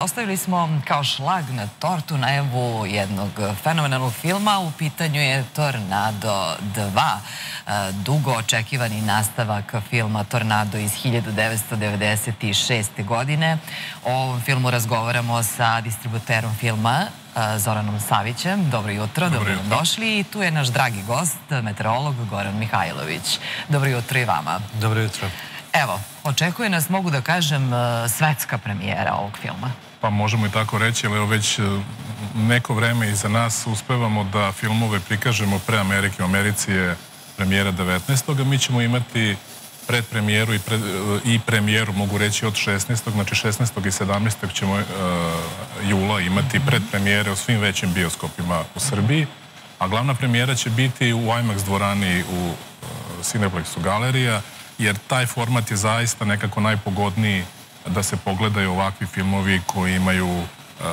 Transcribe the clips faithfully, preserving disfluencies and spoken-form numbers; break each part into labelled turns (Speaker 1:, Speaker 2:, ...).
Speaker 1: Ostavili smo kao šlag na tortu najavu jednog fenomenalnog filma. U pitanju je Tornado dva. Dugo očekivani nastavak filma Tornado iz hiljadu devetsto devedeset šeste. godine. O ovom filmu razgovaramo sa distributerom filma Zoranom Savićem. Dobro jutro, dobro nam došli. I tu je naš dragi gost, meteorolog Goran Mihajlović. Dobro jutro i vama.
Speaker 2: Dobro jutro.
Speaker 1: Evo, očekuje nas, mogu da kažem, svetska premijera ovog filma.
Speaker 3: Pa možemo i tako reći, ali evo već neko vreme iza nas uspevamo da filmove prikažemo pre Amerike. U Americi je premijera devetnaestog Mi ćemo imati predpremijeru i, pred, i premijeru, mogu reći, od šesnaestog Znači šesnaestog i sedamnaestog ćemo uh, jula imati predpremijere u svim većim bioskopima u Srbiji. A glavna premijera će biti u IMAX dvorani u uh, Cineplexu Galerija, jer taj format je zaista nekako najpogodniji da se pogledaju ovakvi filmovi koji imaju uh,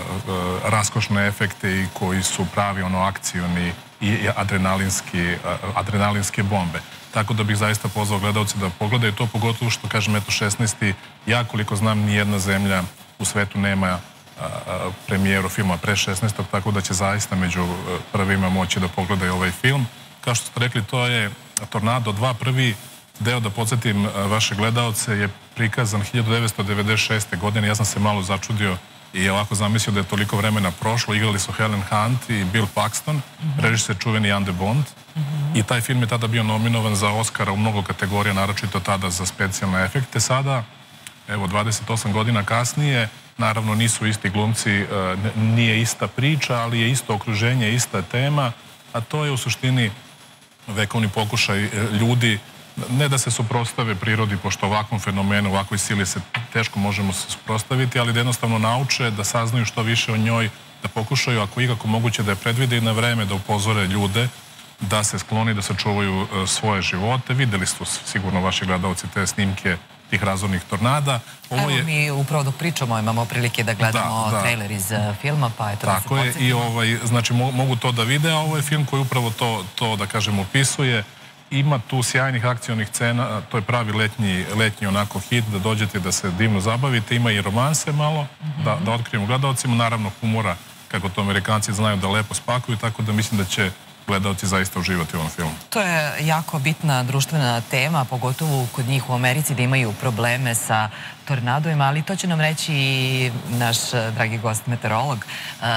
Speaker 3: uh, raskošne efekte i koji su pravi ono akcioni i adrenalinski, uh, adrenalinske bombe. Tako da bih zaista pozvao gledalce da pogledaju to, pogotovo što, kažem, eto šesnaesti Ja koliko znam, nijedna zemlja u svetu nema uh, premijeru filma pre šesnaestog tako da će zaista među prvima moći da pogledaju ovaj film. Kao što ste rekli, to je Tornado dva. Prvi deo, da podsjetim vaše gledalce, je prikazan hiljadu devetsto devedeset šeste. godine. Ja sam se malo začudio i ovako zamislio da je toliko vremena prošlo. Igrali su Helen Hunt i Bill Paxton, režiser čuveni Jan de Bont. I taj film je tada bio nominovan za Oscara u mnogo kategorija, naročito tada za specijalne efekte. Sada, evo, dvadeset osam godina kasnije, naravno nisu isti glumci, nije ista priča, ali je isto okruženje, ista tema, a to je u suštini vekovni pokušaj ljudi ne da se suprotstave prirodi, pošto ovakvom fenomenu, ovakvoj sili se teško možemo se suprotstaviti, ali da jednostavno nauče, da saznaju što više o njoj, da pokušaju, ako ikako moguće, da je predvide i na vreme, da upozore ljude, da se skloni, da sačuvaju svoje živote. Videli su sigurno vaši gledalci te snimke tih razornih tornada.
Speaker 1: Evo mi upravo dok pričamo imamo prilike da gledamo trailer iz filma, pa eto da se podsjetimo.
Speaker 3: Tako je, i znači mogu to da vide, a ovo je film koji upravo to, da kažem, opisuje. Ima tu sjajnih akcionih scena, to je pravi letnji, letnji onako hit, da dođete da se divno zabavite. Ima i romanse malo, da, da otkrijemo gledalcima, naravno humora, kako to Amerikanci znaju da lepo spakuju, tako da mislim da će gledalci zaista uživati u ovom filmu.
Speaker 1: To je jako bitna društvena tema, pogotovo kod njih u Americi, da imaju probleme sa tornadovima, ali to će nam reći i naš dragi gost, meteorolog.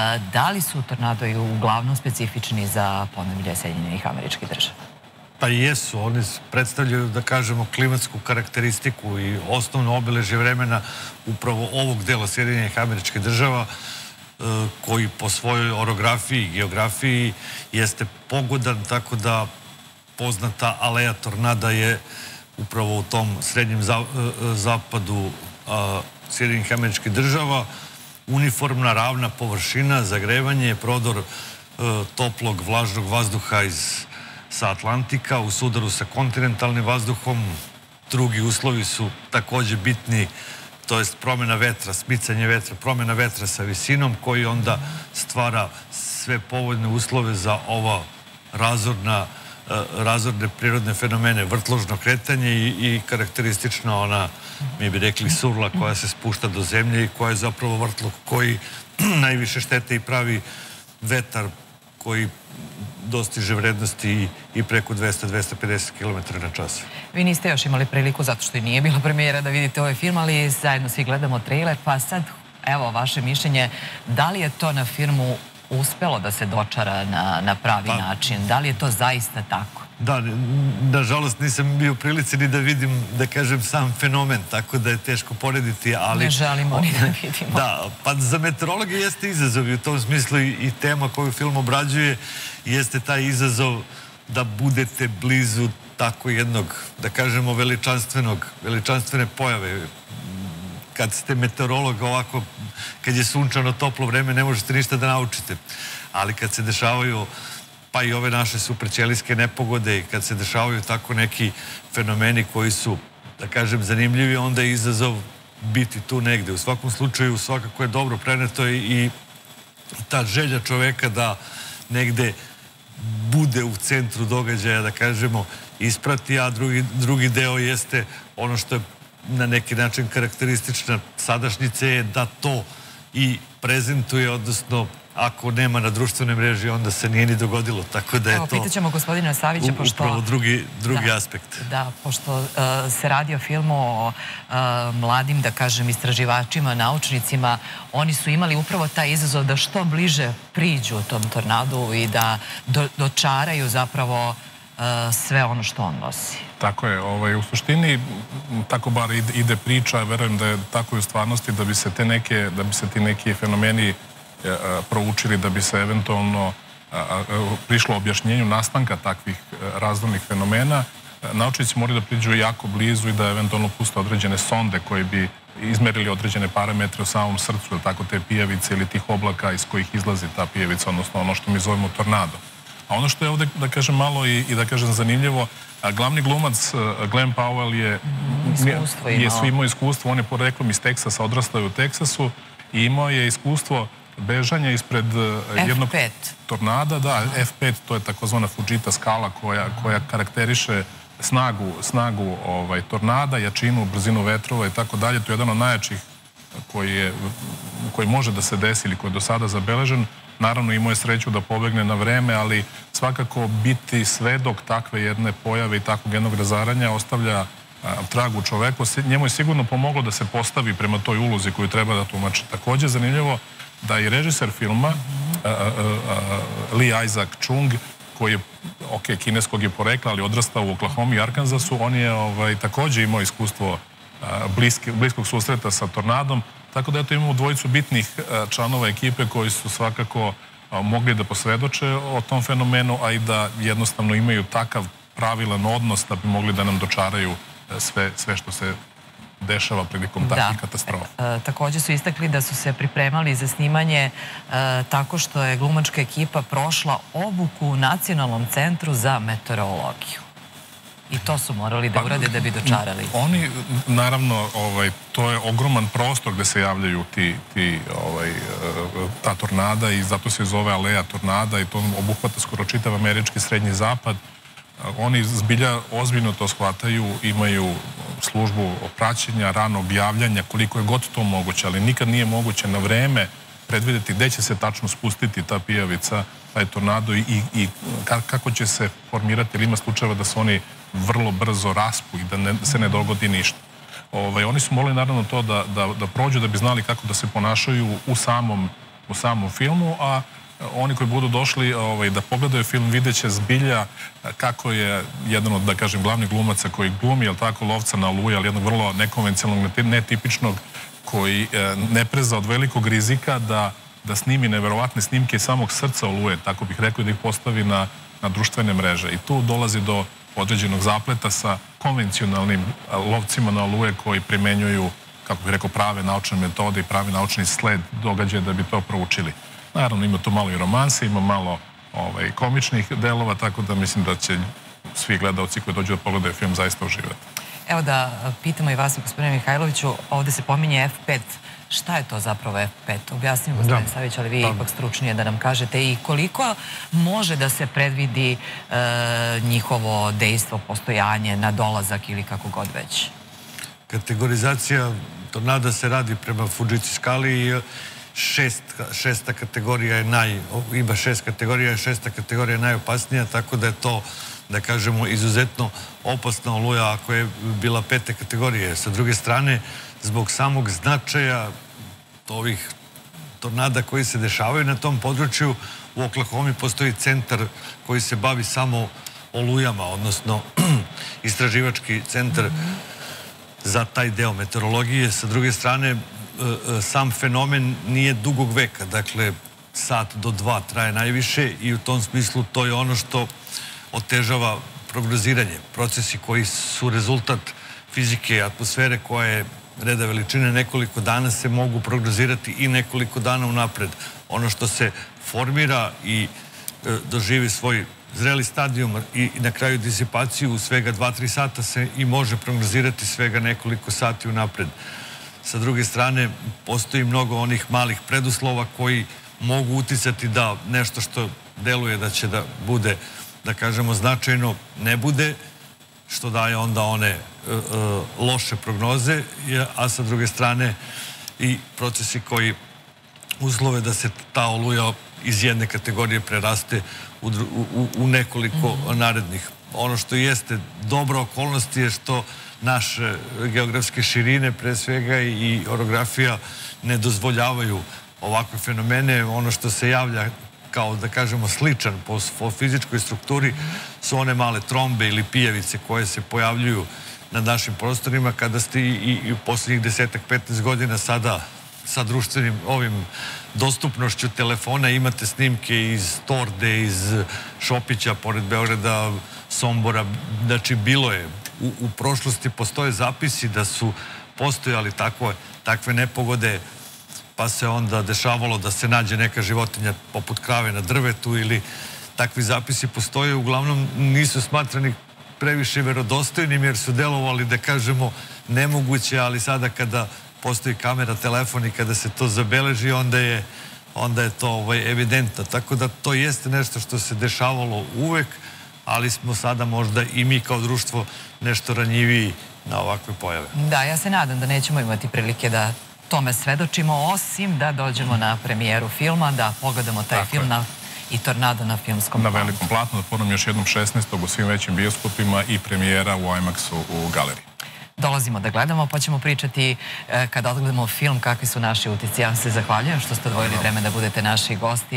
Speaker 1: Da li su tornadovi uglavnom specifični za podneblje Sjedinjenih Američkih Država?
Speaker 2: Pa jesu, oni predstavljaju, da kažemo, klimatsku karakteristiku i osnovno obeležje vremena upravo ovog dela Sjedinjenih Američkih Država, koji po svojoj orografiji i geografiji jeste pogodan, tako da poznata aleja tornada je upravo u tom srednjem zapadu Sjedinjenih Američkih Država. Uniformna, ravna površina, zagrevanje, prodor toplog, vlažnog vazduha iz sa Atlantika u sudaru sa kontinentalnim vazduhom. Drugi uslovi su također bitni, to jest promjena vetra, smicanje vetra, promjena vetra sa visinom, koji onda stvara sve povoljne uslove za ova razorna, razorne prirodne fenomene, vrtložno kretanje i karakteristična ona, mi bi rekli, surla koja se spušta do zemlje i koja je zapravo vrtlog koji najviše štete i pravi vetar koji dostiže vrednosti i preko dvesta do dvesta pedeset kilometara na čas.
Speaker 1: Vi niste još imali priliku, zato što i nije bila premijera, da vidite ovaj film, ali zajedno svi gledamo trailer, pa sad, evo, vaše mišljenje, da li je to na filmu uspelo da se dočara na pravi način? Da li je to zaista tako?
Speaker 2: Da, nažalost nisam bio u prilici ni da vidim, da kažem, sam fenomen, tako da je teško porediti, ali...
Speaker 1: Ne želimo ni da vidimo.
Speaker 2: Da, pa za meteorologe jeste izazov i u tom smislu i tema koju film obrađuje jeste taj izazov da budete blizu tako jednog, da kažemo, veličanstvenog, veličanstvene pojave. Kad ste meteorolog ovako, kad je sunčano, toplo vreme, ne možete ništa da naučite. Ali kad se dešavaju pa i ove naše superćelijske nepogode i kad se dešavaju tako neki fenomeni koji su, da kažem, zanimljivi, onda je izazov biti tu negde. U svakom slučaju, svakako je dobro preneto i ta želja čoveka da negde bude u centru događaja, da kažemo, isprati, a drugi deo jeste ono što je na neki način karakteristična sadašnjice, je da to i prezentuje, odnosno ako nema na društvenoj mreži, onda se nije ni dogodilo, tako da je to...
Speaker 1: Evo, pitaćemo gospodina Savića, pošto...
Speaker 2: Upravo drugi aspekt.
Speaker 1: Da, pošto se radi o filmu o mladim, da kažem, istraživačima, naučnicima, oni su imali upravo taj izazov da što bliže priđu tom tornadu i da dočaraju zapravo sve ono što on nosi.
Speaker 3: Tako je. U suštini, tako bar ide priča, verujem da je tako i u stvarnosti, da bi se te neke, da bi se ti neki fenomeni proučili, da bi se eventualno prišlo objašnjenju nastanka takvih razvojnih fenomena, naučnici moraju da priđu jako blizu i da eventualno puste određene sonde koje bi izmerili određene parametre u samom srcu, ili tako te pijavice ili tih oblaka iz kojih izlazi ta pijavica, odnosno ono što mi zovemo tornado. A ono što je ovde, da kažem, malo i da kažem zanimljivo, glavni glumac Glen Powell je imao iskustvo, on je poreklom iz Teksasa, odrastao je u Teksasu i imao je iskustvo bežanja ispred jednog tornada. Da, F pet, to je takozvana Fujita skala koja karakteriše snagu tornada, jačinu, brzinu vetrova i tako dalje. To je jedan od najjačih koji može da se desi ili koji je do sada zabeležen. Naravno, imao je sreću da pobegne na vreme, ali svakako biti svedok takve jedne pojave i takvog jednog razaranja ostavlja trag u čoveku. Njemu je sigurno pomoglo da se postavi prema toj ulozi koju treba da tumači. Također zanimljivo da i režiser filma Lee Isaac Chung, koji je, ok, kineskog je porekla, ali odrastao u Oklahoma i Arkansasu, on je također imao iskustvo bliskog susreta sa tornadom, tako da eto imamo dvojicu bitnih članova ekipe koji su svakako mogli da posvedoče o tom fenomenu, a i da jednostavno imaju takav pravilan odnos da bi mogli da nam dočaraju sve što se dešava prilikom takvih katastrofa.
Speaker 1: Također su istakli da su se pripremali za snimanje tako što je glumačka ekipa prošla obuku u Nacionalnom centru za meteorologiju. I to su morali da urade da bi dočarali.
Speaker 3: Oni, naravno, to je ogroman prostor gde se javljaju ta tornada i zato se zove aleja tornada i to obuhvata skoro čitav američki srednji zapad. Oni zbilja ozbiljno to shvataju, imaju službu praćenja, ranog javljanja, koliko je god to moguće, ali nikad nije moguće na vreme predvidjeti gde će se tačno spustiti ta pijavica, taj tornado i kako će se formirati, ili ima slučajeva da se oni vrlo brzo raspu i da se ne dogodi ništa. Oni su morali naravno to da prođu, da bi znali kako da se ponašaju u samom filmu, a oni koji budu došli da pogledaju film vidjet će zbilja kako je jedan od, da kažem, glavnih glumaca koji glumi, jel tako, lovca na oluje, ali jednog vrlo nekonvencionalnog, netipičnog, koji ne preza od velikog rizika da snimi neverovatne snimke samog srca oluje, tako bih rekao, da ih postavi na društvene mreže. I tu dolazi do određenog zapleta sa konvencionalnim lovcima na oluje koji primenjuju, kako bih rekao, prave naučne metode i pravi naučni sled događaja da bi to proučili. Naravno, ima tu malo i romanse, ima malo komičnih delova, tako da mislim da će svi gledalci koji dođu da pogledaju film zaista uživati.
Speaker 1: Evo da pitamo i vas, gospodine Mihajloviću, ovde se pominje F pet. Šta je to zapravo F pet? Objasnim, gospodine Savić, ali vi ipak stručnije da nam kažete i koliko može da se predvidi njihovo dejstvo, postojanje, na dolazak ili kako god već?
Speaker 2: Kategorizacija tornada se radi prema Fujitsi skali i šesta kategorija je naj... ima šest kategorija i šesta kategorija je najopasnija, tako da je to, da kažemo, izuzetno opasna oluja ako je bila pete kategorije. Sa druge strane, zbog samog značaja ovih tornada koji se dešavaju na tom području, u Oklahomi postoji centar koji se bavi samo olujama, odnosno istraživački centar za taj deo meteorologije. Sa druge strane, sam fenomen nije dugog veka, dakle sat do dva traje najviše i u tom smislu to je ono što otežava prognoziranje. Procesi koji su rezultat fizike, atmosfere koja je reda veličine nekoliko dana se mogu prognozirati i nekoliko dana unapred. Ono što se formira i doživi svoj zreli stadijum i na kraju disipaciju u svega dva tri sata se i može prognozirati svega nekoliko sati unapred. Sa druge strane, postoji mnogo onih malih preduslova koji mogu uticati da nešto što deluje da će da bude, da kažemo, značajno, ne bude, što daje onda one loše prognoze, a sa druge strane i procesi koji uslove da se ta Oluja iz jedne kategorije preraste u, u, u nekoliko mm-hmm. narednih. Ono što jeste dobra okolnost je što naše geografske širine, pre svega, i orografija ne dozvoljavaju ovakve fenomene. Ono što se javlja kao, da kažemo, sličan po, po fizičkoj strukturi su one male trombe ili pijavice koje se pojavljuju na našim prostorima kada ste i, i, i u posljednjih desetak, petnaest godina sada sa društvenim ovim dostupnošću telefona imate snimke iz Torde, iz Šopića, pored Beograda, Sombora. Znači, bilo je. U, u prošlosti postoje zapisi da su postojali takve, takve nepogode, pa se onda dešavalo da se nađe neka životinja poput krave na drvetu ili takvi zapisi postoje. Uglavnom nisu smatrani previše verodostojnim jer su delovali, da kažemo, nemoguće, ali sada kada postoji kamera, telefon i kada se to zabeleži, onda je, onda je to ovaj, evidentno. Tako da to jeste nešto što se dešavalo uvek, ali smo sada možda i mi kao društvo nešto ranjiviji na ovakve pojave.
Speaker 1: Da, ja se nadam da nećemo imati prilike da tome svedočimo, osim da dođemo na premijeru filma, da pogledamo taj
Speaker 3: Tako
Speaker 1: film
Speaker 3: je.
Speaker 1: na, i Tornado na filmskom
Speaker 3: Na
Speaker 1: planu.
Speaker 3: velikom platnu, da ponovim još jednom šesnaestog u svim većim bioskopima i premijera u IMAX-u u galeriji.
Speaker 1: Dolazimo da gledamo, pa ćemo pričati e, kada odgledamo film kakvi su naši utisci. Ja vam se zahvaljujem što ste odvojili vreme da budete naši gosti.